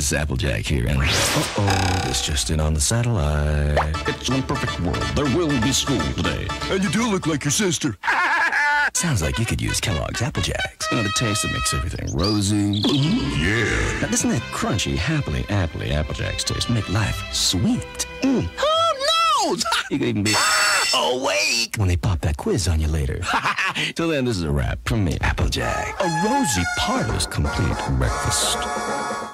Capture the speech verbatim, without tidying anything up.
is Applejack here, and uh-oh, this just in on the satellite. It's an imperfect world. There will be school today. And you do look like your sister. Sounds like you could use Kellogg's Applejacks. You know, the taste that makes everything rosy. Yeah. Now, doesn't that crunchy, happily, appley Applejacks taste make life sweet? Mm. Oh, no! You could even be awake when they pop that quiz on you later. Till then, this is a wrap from me, Applejack. A rosy part is complete breakfast.